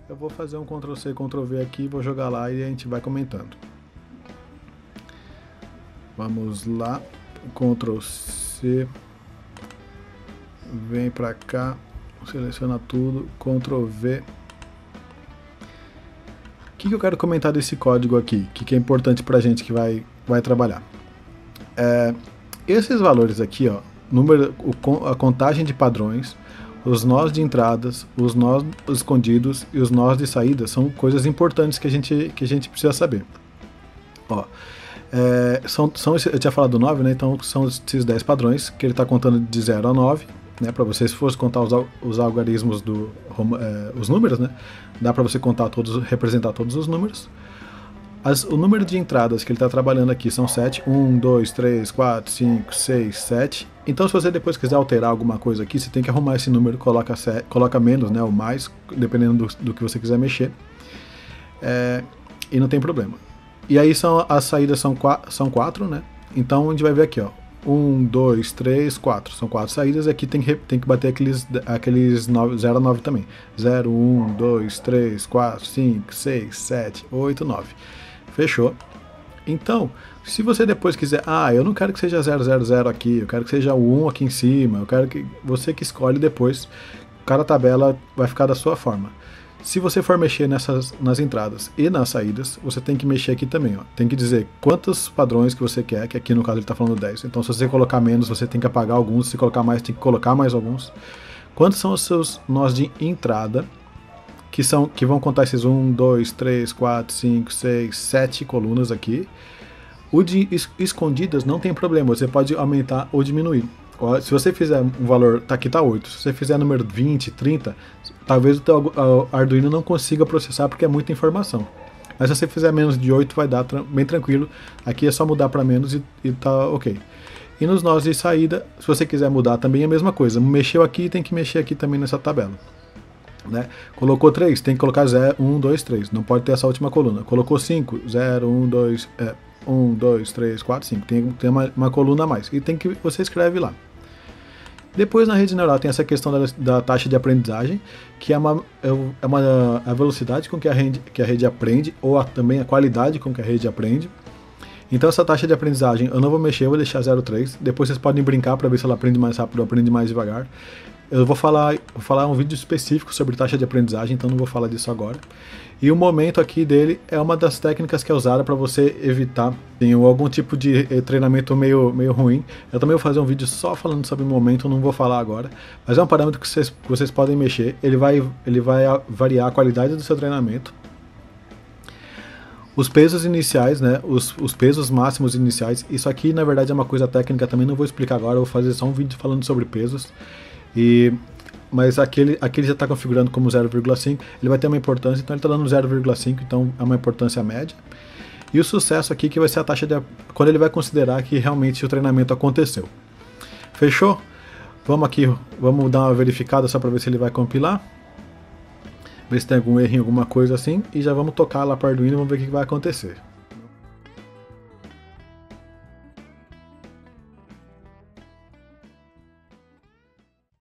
eu vou fazer um Ctrl+C, Ctrl+V aqui, vou jogar lá e a gente vai comentando. Vamos lá, Ctrl+C, vem pra cá, seleciona tudo, Ctrl+V. O que eu quero comentar desse código aqui, que é importante pra gente que vai trabalhar? Esses valores aqui, ó, a contagem de padrões, os nós de entradas, os nós escondidos e os nós de saída são coisas importantes que a gente precisa saber. Ó, eu tinha falado do 9, né? Então são esses 10 padrões que ele está contando de 0 a 9, né? Para você, se fosse contar os algarismos os números, né? Dá para você contar todos, representar todos os números. O número de entradas que ele está trabalhando aqui são 7. 1, 2, 3, 4, 5, 6, 7. Então, se você depois quiser alterar alguma coisa aqui, você tem que arrumar esse número, coloca menos, né, ou mais, dependendo do que você quiser mexer. E não tem problema. E aí as saídas são 4, né? Então, a gente vai ver aqui, ó. 1, 2, 3, 4. São 4 saídas e aqui tem que bater aqueles 0 a 9 também. 0, 1, 2, 3, 4, 5, 6, 7, 8, 9. Fechou? Então, se você depois quiser, eu não quero que seja 000 aqui, eu quero que seja o 1 aqui em cima, eu quero que você que escolhe depois, cada tabela vai ficar da sua forma. Se você for mexer nas entradas e nas saídas, você tem que mexer aqui também, ó. Tem que dizer quantos padrões que você quer, que aqui no caso ele está falando 10. Então, se você colocar menos, você tem que apagar alguns, se colocar mais, tem que colocar mais alguns. Quantos são os seus nós de entrada, que vão contar esses 1, 2, 3, 4, 5, 6, 7 colunas aqui. O de escondidas não tem problema, você pode aumentar ou diminuir. Se você fizer um valor, aqui está 8, se você fizer número 20, 30, talvez o teu Arduino não consiga processar porque é muita informação. Mas se você fizer menos de 8 vai dar bem tranquilo, aqui é só mudar para menos e tá ok. E nos nós de saída, se você quiser mudar também é a mesma coisa, mexeu aqui tem que mexer aqui também nessa tabela. Né? Colocou 3, tem que colocar 0, 1, 2, 3, não pode ter essa última coluna. Colocou 5, 0, 1, 2, 1, 2, 3, 4, 5, tem uma coluna a mais, e você escreve lá. Depois na rede neural tem essa questão da taxa de aprendizagem, que é a velocidade com que a rede aprende, ou também a qualidade com que a rede aprende. Então essa taxa de aprendizagem eu não vou mexer, eu vou deixar 0,3, depois vocês podem brincar para ver se ela aprende mais rápido ou aprende mais devagar. Eu vou falar um vídeo específico sobre taxa de aprendizagem, então não vou falar disso agora. E o momento aqui dele é uma das técnicas que é usada para você evitar algum tipo de treinamento meio ruim. Eu também vou fazer um vídeo só falando sobre o momento, não vou falar agora. Mas é um parâmetro que vocês podem mexer, ele vai variar a qualidade do seu treinamento. Os pesos iniciais, né, os pesos máximos iniciais, isso aqui na verdade é uma coisa técnica também, não vou explicar agora, eu vou fazer só um vídeo falando sobre pesos. Mas aqui ele já está configurando como 0,5, ele vai ter uma importância, então ele está dando 0,5, então é uma importância média. E o sucesso aqui que vai ser a taxa quando ele vai considerar que realmente o treinamento aconteceu. Fechou? Vamos dar uma verificada só para ver se ele vai compilar. Ver se tem algum erro em alguma coisa assim, e já vamos tocar lá para o Arduino e vamos ver o que vai acontecer.